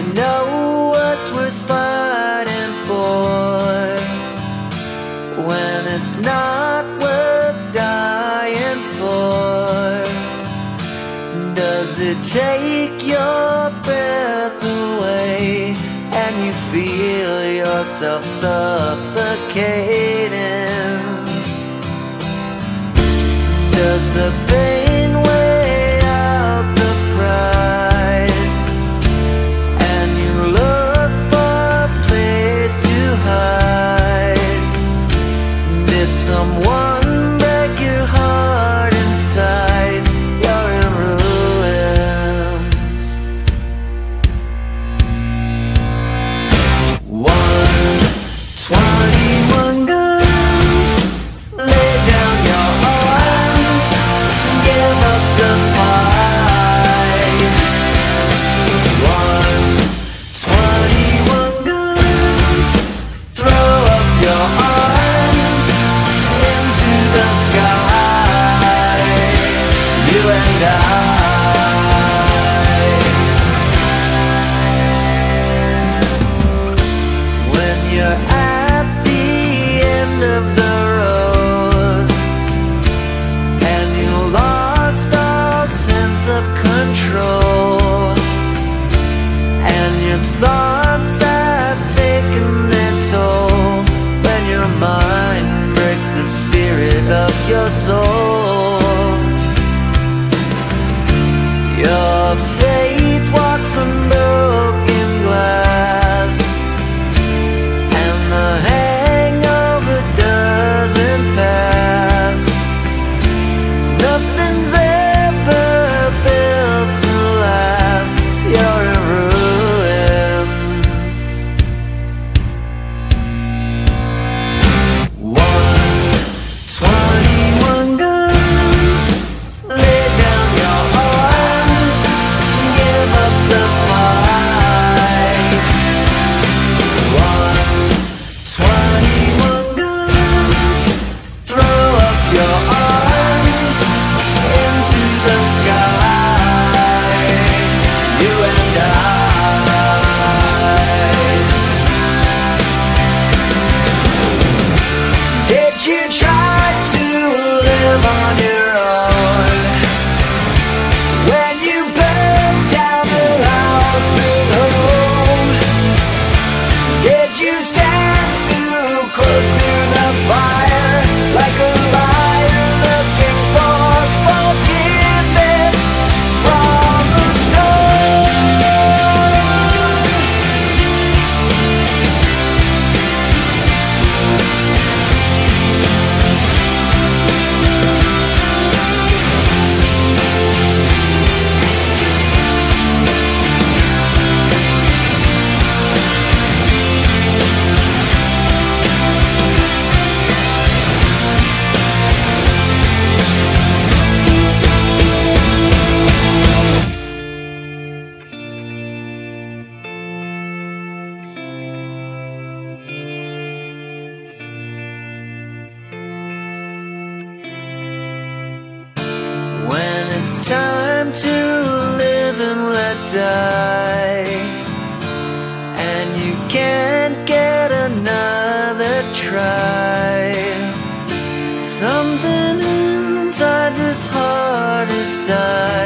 know what's worth fighting for when it's not worth dying for? Does it take your breath away and you feel yourself suffocating? Does the pain weigh out the pride and you look for a place to hide? Did someone break your heart inside? You're in ruins. 121 guns, lay down your arms, give up the fight. 121 guns, throw up your arms into the sky, you and I. When you're at the end of the road and you lost all sense of control and your thoughts have taken their toll, when your mind breaks the spirit of your soul, your faith walks on broken glass and the hangover doesn't pass. Nothing's ever built to last. You're in ruins. 121 guns, lay down your arms, give up the fight. 121 guns, throw up your arms into the sky, you and I. Did you try to live on your own when you burned down the house at home? Did you stand too close to the fire like a liar looking for forgiveness from the stone? When it's time to live and let die, and you can't get another try, something inside this heart has died.